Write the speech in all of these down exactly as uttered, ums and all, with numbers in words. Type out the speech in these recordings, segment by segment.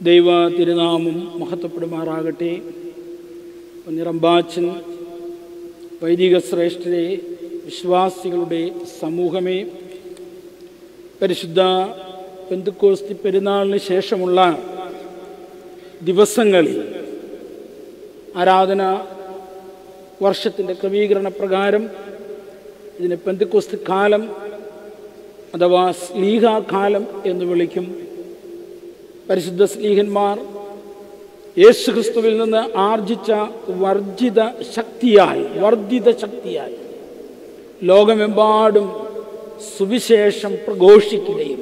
ദൈവ തിരുനാമം മഹത്വപ്പെടുമാറാകട്ടെ. നിറമ്പാച്ചൻ, വൈദിക ശ്രേഷ്ഠരെ, വിശ്വാസികളുടെ സമൂഹമേ, പരിശുദ്ധ പെന്തക്കോസ്തി പെരുന്നാളിന് ശേഷമുള്ള ദിവസങ്ങളിൽ ആരാധന വർഷത്തിൻ്റെ ക്രമീകരണ പ്രകാരം ഇതിനെ പെന്തക്കോസ്തി കാലം അഥവാ സ്ലീഹാകാലം എന്ന് വിളിക്കും. പരിശുദ്ധ സ്ലീഹന്മാർ യേശുക്രിസ്തുവിൽ നിന്ന് ആർജിച്ച വർജിത ശക്തിയാൽ വർദ്ധിത ശക്തിയാൽ ലോകമെമ്പാടും സുവിശേഷം പ്രഘോഷിക്കുകയും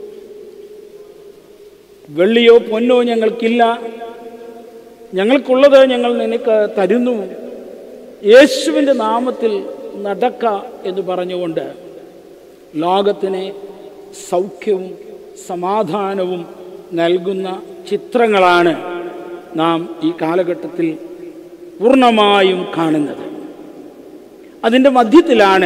വെള്ളിയോ പൊന്നോ ഞങ്ങൾക്കില്ല, ഞങ്ങൾക്കുള്ളത് ഞങ്ങൾ നിനക്ക് തരുന്നു, യേശുവിൻ്റെ നാമത്തിൽ നടക്ക എന്ന് പറഞ്ഞുകൊണ്ട് ലോകത്തിന് സൗഖ്യവും സമാധാനവും നൽകുന്ന ചിത്രങ്ങളാണ് നാം ഈ കാലഘട്ടത്തിൽ പൂർണ്ണമായും കാണുന്നത്. അതിൻ്റെ മധ്യത്തിലാണ്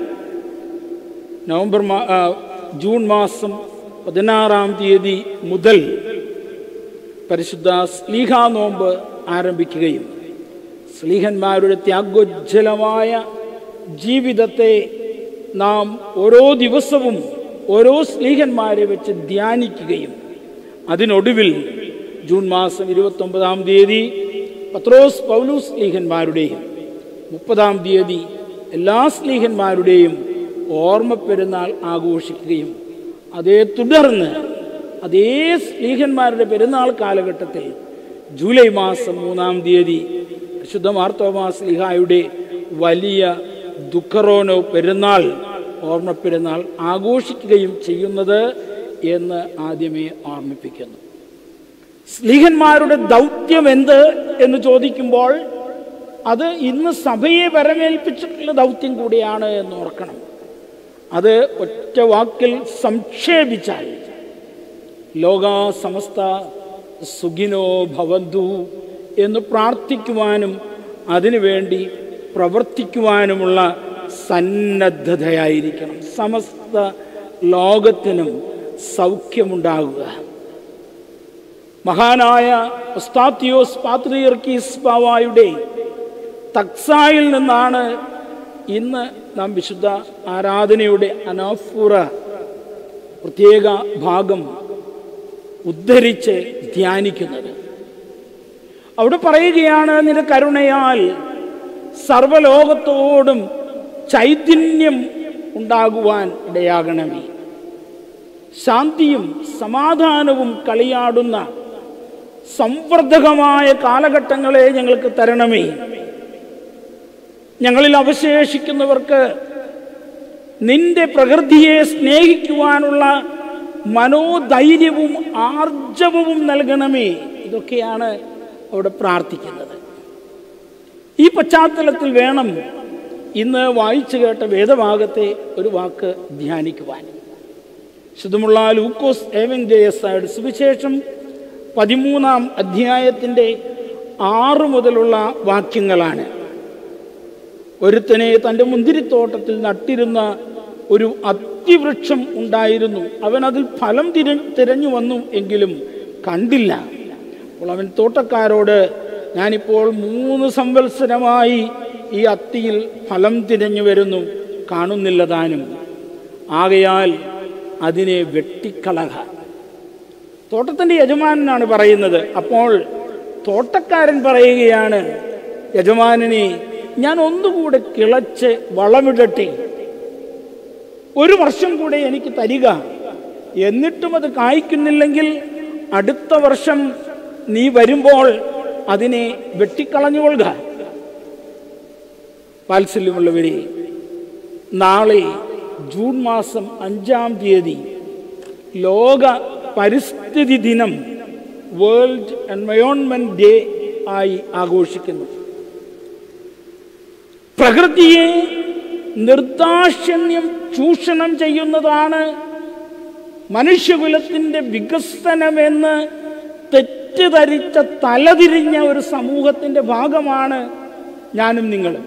നവംബർ മാ ജൂൺ മാസം പതിനാറാം തീയതി മുതൽ പരിശുദ്ധ സ്ലീഹാ നോമ്പ് ആരംഭിക്കുകയും സ്ലീഹന്മാരുടെ ത്യാഗോജ്ജലമായ ജീവിതത്തെ നാം ഓരോ ദിവസവും ഓരോ സ്ലീഹന്മാരെ വെച്ച് ധ്യാനിക്കുകയും അതിനൊടുവിൽ ജൂൺ മാസം ഇരുപത്തൊമ്പതാം തീയതി പത്രോസ് പൗലൂസ് സ്ലീഹന്മാരുടെയും മുപ്പതാം തീയതി എല്ലാ സ്ലീഹന്മാരുടെയും ഓർമ്മ പെരുന്നാൾ ആഘോഷിക്കുകയും അതേ തുടർന്ന് അതേ സ്ലീഹന്മാരുടെ പെരുന്നാൾ കാലഘട്ടത്തിൽ ജൂലൈ മാസം മൂന്നാം തീയതി വിശുദ്ധ മാർത്തോമാ സ്ലീഹായുടെ വലിയ ദുഃഖറോനോ പെരുന്നാൾ ഓർമ്മ പെരുന്നാൾ ആഘോഷിക്കുകയും ചെയ്യുന്നത് എന്ന് ആദ്യമേ ഓർമ്മിപ്പിക്കുന്നു. സ്ലീഹന്മാരുടെ ദൗത്യം എന്ത് എന്ന് ചോദിക്കുമ്പോൾ അത് ഇന്ന് സഭയെ വരമേൽപ്പിച്ചിട്ടുള്ള ദൗത്യം കൂടിയാണ് എന്ന് ഓർക്കണം. അത് ഒറ്റ വാക്കിൽ സംക്ഷേപിച്ചാൽ ലോകാ സമസ്ത സുഖിനോ ഭവന്തു എന്ന് പ്രാർത്ഥിക്കുവാനും അതിനുവേണ്ടി പ്രവർത്തിക്കുവാനുമുള്ള സന്നദ്ധതയായിരിക്കണം. സമസ്ത ലോകത്തിനും സൗഖ്യമുണ്ടാകുക. മഹാനായ ഉസ്താത്തിയോസ് പാത്രിയർക്കീസ് ബാവായുടെ തക്സായിൽ നിന്നാണ് ഇന്ന് നാം വിശുദ്ധ ആരാധനയുടെ അനാഫുറ പ്രത്യേക ഭാഗം ഉദ്ധരിച്ച് ധ്യാനിക്കുന്നത്. അവിടെ പറയുകയാണ്, നിന്റെ കരുണയാൽ സർവലോകത്തോടും ചൈതന്യം ഉണ്ടാകുവാൻ ഇടയാകണമേ. ശാന്തിയും സമാധാനവും കളിയാടുന്ന സംവർദ്ധകമായ കാലഘട്ടങ്ങളെ ഞങ്ങൾക്ക് തരണമേ. ഞങ്ങളിൽ അവശേഷിക്കുന്നവർക്ക് നിന്റെ പ്രകൃതിയെ സ്നേഹിക്കുവാനുള്ള മനോധൈര്യവും ആർജവവും നൽകണമേ. ഇതൊക്കെയാണ് അവിടെ പ്രാർത്ഥിക്കുന്നത്. ഈ പശ്ചാത്തലത്തിൽ വേണം ഇന്ന് വായിച്ചു കേട്ട വേദഭാഗത്തെ ഒരു വാക്ക് ധ്യാനിക്കുവാൻ. ശുദ്ധമുള്ള ലൂക്കോസ് ഏവൻജേയസായുടെ സുവിശേഷം പതിമൂന്നാം അധ്യായത്തിൻ്റെ ആറ് മുതലുള്ള വാക്യങ്ങളാണ്. ഒരുത്തനെ തൻ്റെ മുന്തിരിത്തോട്ടത്തിൽ നട്ടിരുന്ന ഒരു അത്തിവൃക്ഷം ഉണ്ടായിരുന്നു. അവൻ അതിൽ ഫലം തിര തിരഞ്ഞു വന്നു എങ്കിലും കണ്ടില്ല. അപ്പോൾ അവൻ തോട്ടക്കാരോട്, ഞാനിപ്പോൾ മൂന്ന് സംവത്സരമായി ഈ അത്തിയിൽ ഫലം തിരഞ്ഞു വരുന്നു, കാണുന്നില്ല താനും. ആകയാൽ അതിനെ വെട്ടിക്കളക. തോട്ടത്തിൻ്റെ യജമാനാണ് പറയുന്നത്. അപ്പോൾ തോട്ടക്കാരൻ പറയുകയാണ്, യജമാനനെ, ഞാൻ ഒന്നുകൂടെ കിളച്ച് വളമിടട്ടെ, ഒരു വർഷം കൂടെ എനിക്ക് തരിക, എന്നിട്ടും അത് കായ്ക്കുന്നില്ലെങ്കിൽ അടുത്ത വർഷം നീ വരുമ്പോൾ അതിനെ വെട്ടിക്കളഞ്ഞുകൊള്ളുക. വാത്സല്യമുള്ളവരെ, നാളെ ജൂൺ മാസം അഞ്ചാം തീയതി ലോക പരിസ്ഥിതി ദിനം, വേൾഡ് എൻവയോൺമെന്റ് ഡേ ആയി ആഘോഷിക്കുന്നു. പ്രകൃതിയെ നിർദാക്ഷിണ്യം ചൂഷണം ചെയ്യുന്നതാണ് മനുഷ്യകുലത്തിൻ്റെ വികസനമെന്ന് തെറ്റിദ്ധരിച്ച തലതിരിഞ്ഞ ഒരു സമൂഹത്തിൻ്റെ ഭാഗമാണ് ഞാനും നിങ്ങളും.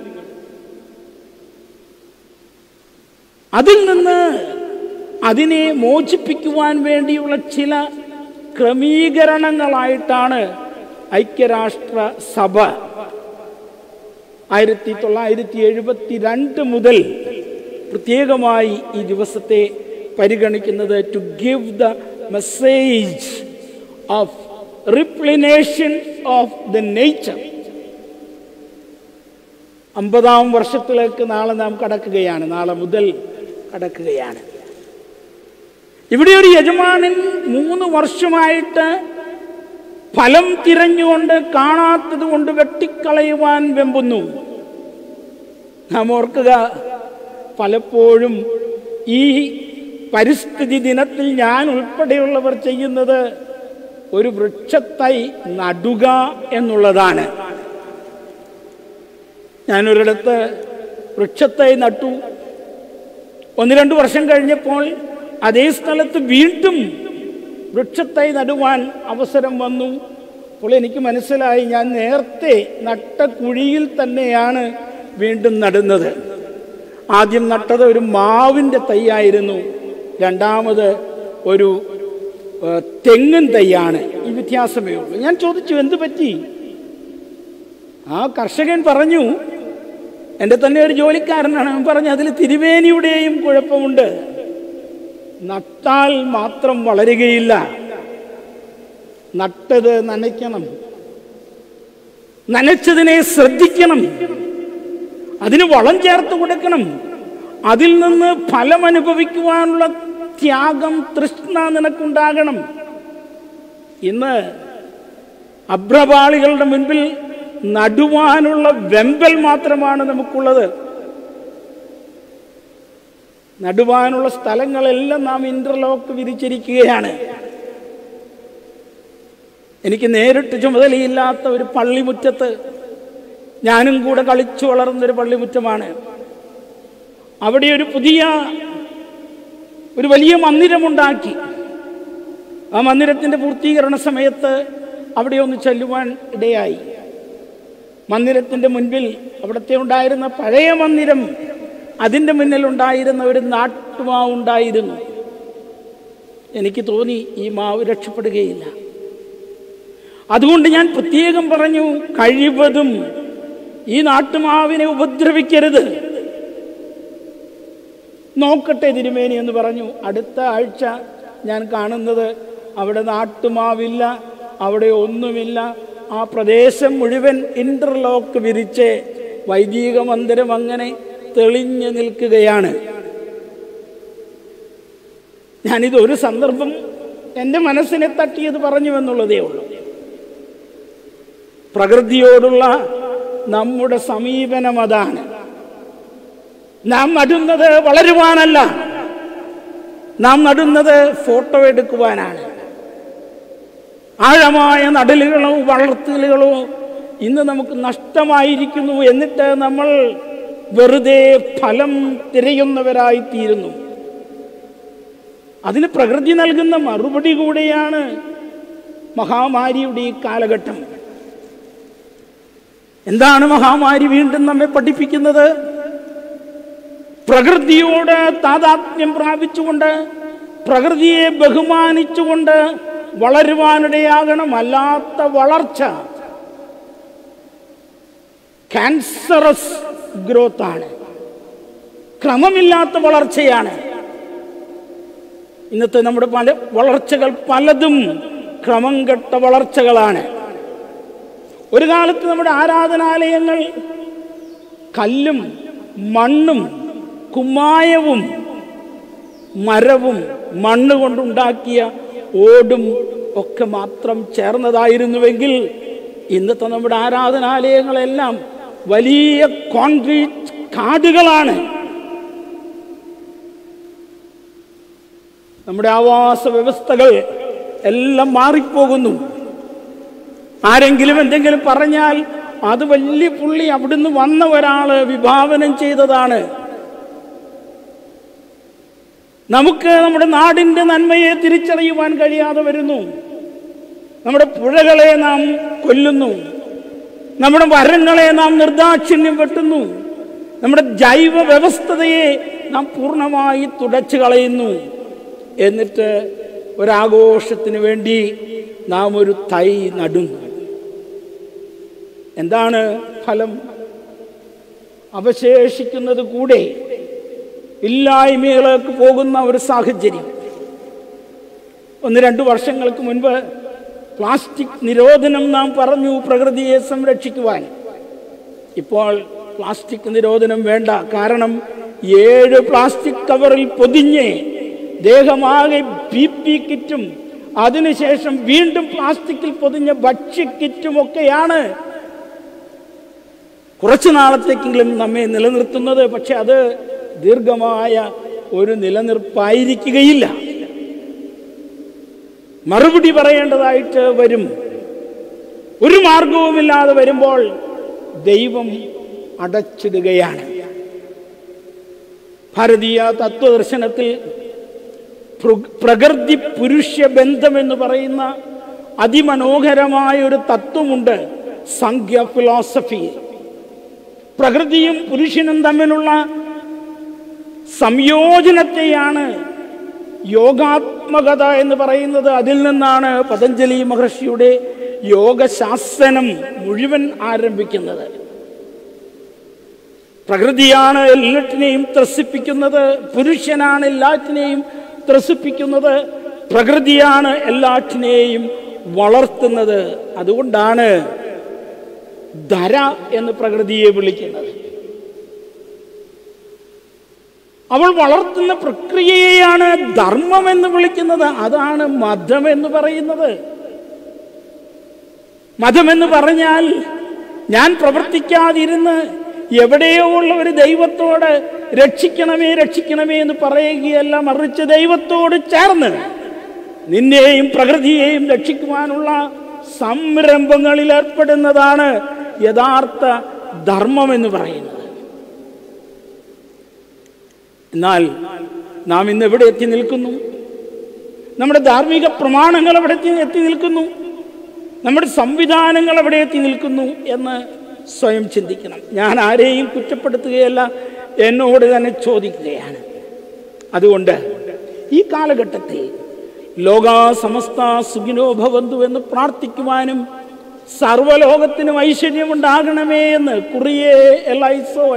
അതിൽ നിന്ന് അതിനെ മോചിപ്പിക്കുവാൻ വേണ്ടിയുള്ള ചില ക്രമീകരണങ്ങളായിട്ടാണ് ഐക്യരാഷ്ട്ര സഭ ആയിരത്തി തൊള്ളായിരത്തി എഴുപത്തി രണ്ട് മുതൽ പ്രത്യേകമായി ഈ ദിവസത്തെ പരിഗണിക്കുന്നത്. To give the message of replenishment of the nature. അമ്പതാം വർഷത്തിലേക്ക് നാളെ നാം കടക്കുകയാണ്, നാളെ മുതൽ കടക്കുകയാണ്. ഇവിടെ ഒരു യജമാനൻ മൂന്ന് വർഷമായിട്ട് ഫലം തിരഞ്ഞുകൊണ്ട് കാണാത്തത് കൊണ്ട് വെട്ടിക്കളയുവാൻ വെമ്പുന്നു. നാം ഓർക്കുക, പലപ്പോഴും ഈ പരിസ്ഥിതി ദിനത്തിൽ ഞാൻ ഉൾപ്പെടെയുള്ളവർ ചെയ്യുന്നത് ഒരു വൃക്ഷത്തൈ നടുക എന്നുള്ളതാണ്. ഞാനൊരിടത്ത് വൃക്ഷത്തൈ നട്ടു. ഒന്ന് രണ്ട് വർഷം കഴിഞ്ഞപ്പോൾ അതേ സ്ഥലത്ത് വീണ്ടും വൃക്ഷത്തൈ നടുവാൻ അവസരം വന്നു. അപ്പോൾ എനിക്ക് മനസ്സിലായി, ഞാൻ നേരത്തെ നട്ട കുഴിയിൽ തന്നെയാണ് വീണ്ടും നടുന്നത്. ആദ്യം നട്ടത് ഒരു മാവിൻ്റെ തൈയായിരുന്നു, രണ്ടാമത് ഒരു തെങ്ങിൻ തൈയാണ്. ഈ വ്യത്യാസമേ ഉള്ളൂ. ഞാൻ ചോദിച്ചു, എന്ത് പറ്റി? ആ കർഷകൻ പറഞ്ഞു, എൻ്റെ തന്നെ ഒരു ജോലിക്കാരനാണ്, അവൻ പറഞ്ഞു, അതിൽ തിരുവേനിയുടെയും കുഴപ്പമുണ്ട്. നട്ടാൽ മാത്രം വളരുകയില്ല, നട്ടത് നനയ്ക്കണം, നനച്ചതിനെ ശ്രദ്ധിക്കണം, അതിന് വളം ചേർത്ത് കൊടുക്കണം, അതിൽ നിന്ന് ഫലം അനുഭവിക്കുവാനുള്ള ത്യാഗം, തൃഷ്ണ നിനക്കുണ്ടാകണം. ഇന്ന് അഭ്രപാളികളുടെ മുൻപിൽ നടുവാനുള്ള വെമ്പൽ മാത്രമാണ് നമുക്കുള്ളത്. നടുവാനുള്ള സ്ഥലങ്ങളെല്ലാം നാം ഇന്റർലോക്ക് വിരിച്ചിരിക്കുകയാണ്. എനിക്ക് നേരിട്ട് ചുമതലയില്ലാത്ത ഒരു പള്ളിമുറ്റത്ത് ഞാനും കൂടെ കളിച്ചു വളർന്നൊരു പള്ളിമുറ്റമാണ്. അവിടെ ഒരു പുതിയ ഒരു വലിയ മന്ദിരമുണ്ടാക്കി. ആ മന്ദിരത്തിൻ്റെ പൂർത്തീകരണ സമയത്ത് അവിടെ ഒന്ന് ചെല്ലുവാൻ ഇടയായി. മന്ദിരത്തിൻ്റെ മുൻപിൽ അവിടുത്തെ ഉണ്ടായിരുന്ന പഴയ മന്ദിരം, അതിൻ്റെ മുന്നിലുണ്ടായിരുന്ന ഒരു നാട്ടുമാവ് ഉണ്ടായിരുന്നു. എനിക്ക് തോന്നി, ഈ മാവ് രക്ഷപ്പെടുകയില്ല. അതുകൊണ്ട് ഞാൻ പ്രത്യേകം പറഞ്ഞു, കഴിവതും ഈ നാട്ടുമാവിനെ ഉപദ്രവിക്കരുത്. നോക്കട്ടെ തിരുമേനി എന്ന് പറഞ്ഞു. അടുത്ത ആഴ്ച ഞാൻ കാണുന്നത് അവിടെ നാട്ടുമാവില്ല, അവിടെ ഒന്നുമില്ല. ആ പ്രദേശം മുഴുവൻ ഇന്റർലോക്ക് വിരിച്ച് വൈദിക മന്ദിരം അങ്ങനെ തെളിഞ്ഞു നിൽക്കുകയാണ്. ഞാനിതൊരു സന്ദർഭം എൻ്റെ മനസ്സിനെ തട്ടിയത് പറഞ്ഞു എന്നുള്ളതേ ഉള്ളൂ. പ്രകൃതിയോടുള്ള നമ്മുടെ സമീപനം അതാണ്. നാം നടുന്നത് വളരുവാനല്ല, നാം നടുന്നത് ഫോട്ടോ എടുക്കുവാനാണ്. ആഴമായ നടലുകളോ വളർത്തലുകളോ ഇന്ന് നമുക്ക് നഷ്ടമായിരിക്കുന്നു. എന്നിട്ട് നമ്മൾ വെറുതെ ഫലം തിരയുന്നവരായിത്തീരുന്നു. അതിന് പ്രകൃതി നൽകുന്ന മറുപടി കൂടെയാണ് മഹാമാരിയുടെ ഈ കാലഘട്ടം. എന്താണ് മഹാമാരി വീണ്ടും നമ്മെ പഠിപ്പിക്കുന്നത്? പ്രകൃതിയോട് താദാത്മ്യം പ്രാപിച്ചുകൊണ്ട്, പ്രകൃതിയെ ബഹുമാനിച്ചുകൊണ്ട് വളരുവാനിടയാകണം. അല്ലാത്ത വളർച്ച ക്യാൻസറസ് ഗ്രോത്ത് ആണ്, ക്രമമില്ലാത്ത വളർച്ചയാണ്. ഇന്നത്തെ നമ്മുടെ പല വളർച്ചകൾ പലതും ക്രമം കെട്ട വളർച്ചകളാണ്. ഒരു കാലത്ത് നമ്മുടെ ആരാധനാലയങ്ങൾ കല്ലും മണ്ണും കുമ്മായവും മരവും മണ്ണ് കൊണ്ടുണ്ടാക്കിയ ഓടും ഒക്കെ മാത്രം ചേർന്നതായിരുന്നുവെങ്കിൽ ഇന്നത്തെ നമ്മുടെ ആരാധനാലയങ്ങളെല്ലാം വലിയ കോൺക്രീറ്റ് കാടുകളാണ്. നമ്മുടെ ആവാസ വ്യവസ്ഥകൾ എല്ലാം മാറിപ്പോകുന്നു. ആരെങ്കിലും എന്തെങ്കിലും പറഞ്ഞാൽ അത് വലിയ പുള്ളി അവിടുന്ന് വന്ന ഒരാള് വിഭാവനം ചെയ്തതാണ്. നമുക്ക് നമ്മുടെ നാടിൻ്റെ നന്മയെ തിരിച്ചറിയുവാൻ കഴിയാതെ വരുന്നു. നമ്മുടെ പുഴകളെ നാം കൊല്ലുന്നു, നമ്മുടെ മരങ്ങളെ നാം നിർദാക്ഷിണ്യം വെട്ടുന്നു, നമ്മുടെ ജൈവ വ്യവസ്ഥതയെ നാം പൂർണ്ണമായി തുടച്ചു കളയുന്നു. എന്നിട്ട് ഒരാഘോഷത്തിന് വേണ്ടി നാം ഒരു തൈ നടുന്നു. എന്താണ് ഫലം? അവശേഷിക്കുന്നത് കൂടെ ഇല്ലായ്മയിലേക്ക് പോകുന്ന ഒരു സാഹചര്യം. ഒന്ന് രണ്ട് വർഷങ്ങൾക്ക് മുൻപ് പ്ലാസ്റ്റിക് നിരോധനം നാം പറഞ്ഞു പ്രകൃതിയെ സംരക്ഷിക്കുവാൻ. ഇപ്പോൾ പ്ലാസ്റ്റിക് നിരോധനം വേണ്ട. കാരണം ഏഴ് പ്ലാസ്റ്റിക് കവറിൽ പൊതിഞ്ഞ് ദേഹമാകെ ബി പി കിറ്റും അതിനുശേഷം വീണ്ടും പ്ലാസ്റ്റിക്കിൽ പൊതിഞ്ഞ ഭക്ഷ്യ കിറ്റുമൊക്കെയാണ് കുറച്ചു നാളത്തേക്കെങ്കിലും നമ്മെ നിലനിർത്തുന്നത്. പക്ഷെ അത് ദീർഘമായ ഒരു നിലനിർപ്പായിരിക്കുകയില്ല. മറുപടി പറയേണ്ടതായിട്ട് വരും. ഒരു മാർഗവുമില്ലാതെ വരുമ്പോൾ ദൈവം അടച്ചിടുകയാണ്. ഭാരതീയ തത്വദർശനത്തിൽ പ്രകൃതി പുരുഷ ബന്ധം എന്ന് പറയുന്ന അതിമനോഹരമായ ഒരു തത്വമുണ്ട്. സംഖ്യ ഫിലോസഫി. പ്രകൃതിയും പുരുഷനും തമ്മിലുള്ള സംയോജനത്തെയാണ് യോഗാത്മകത എന്ന് പറയുന്നത്. അതിൽ നിന്നാണ് പതഞ്ജലി മഹർഷിയുടെ യോഗശാസനം മുഴുവൻ ആരംഭിക്കുന്നത്. പ്രകൃതിയാണ് എല്ലാറ്റിനെയും ത്രസിപ്പിക്കുന്നത്, പുരുഷനാണ് എല്ലാറ്റിനെയും ത്രസിപ്പിക്കുന്നത്, പ്രകൃതിയാണ് എല്ലാറ്റിനെയും വളർത്തുന്നത്. അതുകൊണ്ടാണ് ധര എന്ന് പ്രകൃതിയെ വിളിക്കുന്നത്. അവൾ വളർത്തുന്ന പ്രക്രിയയെയാണ് ധർമ്മം എന്ന് വിളിക്കുന്നത്. അതാണ് മതം എന്ന് പറയുന്നത്. മതമെന്ന് പറഞ്ഞാൽ ഞാൻ പ്രവർത്തിക്കാതിരുന്ന് എവിടെയോ ഉള്ള ഒരു ദൈവത്തോട് രക്ഷിക്കണമേ രക്ഷിക്കണമേ എന്ന് പറയുകയല്ല, മറിച്ച് ദൈവത്തോട് ചേർന്ന് നിന്നെയും പ്രകൃതിയെയും രക്ഷിക്കുവാനുള്ള സംരംഭങ്ങളിൽ ഏർപ്പെടുന്നതാണ് യഥാർത്ഥ ധർമ്മം എന്ന് പറയുന്നത്. എന്നാൽ നാം ഇന്ന് എവിടെ എത്തി നിൽക്കുന്നു? നമ്മുടെ ധാർമ്മിക പ്രമാണങ്ങൾ എവിടെ എത്തി നിൽക്കുന്നു? നമ്മുടെ സംവിധാനങ്ങൾ എവിടെ എത്തി നിൽക്കുന്നു എന്ന് സ്വയം ചിന്തിക്കണം. ഞാൻ ആരെയും കുറ്റപ്പെടുത്തുകയല്ല, എന്നോട് തന്നെ ചോദിക്കുകയാണ്. അതുകൊണ്ട് ഈ കാലഘട്ടത്തിൽ ലോകാ സമസ്ത സുഖിനോ ഭവന്തു എന്ന് പ്രാർത്ഥിക്കുവാനും സർവലോകത്തിനും ഐശ്വര്യമുണ്ടാകണമേ എന്ന് കുറിയേ എലൈസോൻ,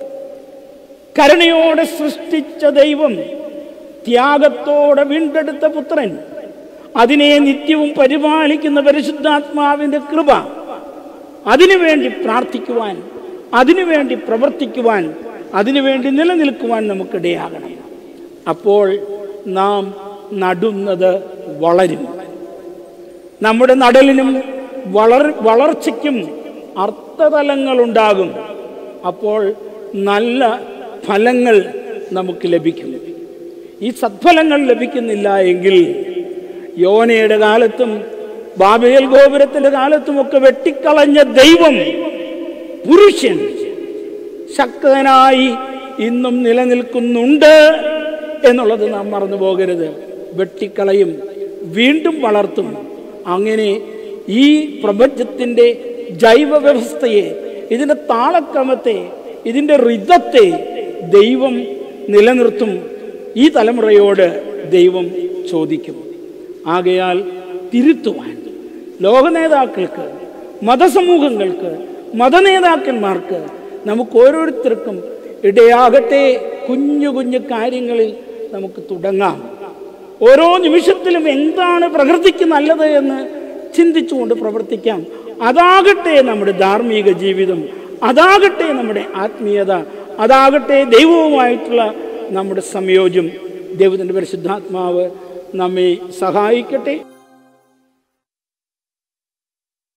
കരുണയോടെ സൃഷ്ടിച്ച ദൈവം, ത്യാഗത്തോടെ വീണ്ടെടുത്ത പുത്രൻ, അതിനെ നിത്യവും പരിപാലിക്കുന്ന പരിശുദ്ധാത്മാവിന്റെ കൃപ, അതിനുവേണ്ടി പ്രാർത്ഥിക്കുവാൻ, അതിനുവേണ്ടി പ്രവർത്തിക്കുവാൻ, അതിനുവേണ്ടി നിലനിൽക്കുവാൻ നമുക്കിടയാകണം. അപ്പോൾ നാം നടുന്നത് വളരും. നമ്മുടെ നടലിനും വളർ വളർച്ചയ്ക്കും അർത്ഥതലങ്ങളുണ്ടാകും. അപ്പോൾ നല്ല ഫലങ്ങൾ നമുക്ക് ലഭിക്കും. ഈ സത്ഫലങ്ങൾ ലഭിക്കുന്നില്ല എങ്കിൽ യോനയുടെ കാലത്തും ബാബേൽ ഗോപുരത്തിന്റെ കാലത്തുമൊക്കെ വെട്ടിക്കളഞ്ഞ ദൈവം പുരുഷൻ ശക്തനായി ഇന്നും നിലനിൽക്കുന്നുണ്ട് എന്നുള്ളത് നാം മറന്നു പോകരുത്. വെട്ടിക്കളയും, വീണ്ടും വളർത്തും. അങ്ങനെ ഈ പ്രപഞ്ചത്തിന്റെ ജൈവ വ്യവസ്ഥയെ, ഇതിന്റെ താളക്രമത്തെ, ഇതിന്റെ ഋതത്തെ ദൈവം നിലനിർത്തും. ഈ തലമുറയോട് ദൈവം ചോദിക്കും. ആകയാൽ തിരുത്തുവാൻ ലോക നേതാക്കൾക്ക്, മതസമൂഹങ്ങൾക്ക്, മതനേതാക്കന്മാർക്ക്, നമുക്ക് ഓരോരുത്തർക്കും ഇടയാകട്ടെ. കുഞ്ഞു കുഞ്ഞു കാര്യങ്ങളിൽ നമുക്ക് തുടങ്ങാം. ഓരോ നിമിഷത്തിലും എന്താണ് പ്രകൃതിക്ക് നല്ലത് എന്ന് ചിന്തിച്ചുകൊണ്ട് പ്രവർത്തിക്കാം. അതാകട്ടെ നമ്മുടെ ധാർമ്മിക ജീവിതം, അതാകട്ടെ നമ്മുടെ ആത്മീയത, അതാകട്ടെ ദൈവവുമായിട്ടുള്ള നമ്മുടെ സംയോജ്യം. ദൈവത്തിൻ്റെ പരിശുദ്ധാത്മാവ് നമ്മെ സഹായിക്കട്ടെ.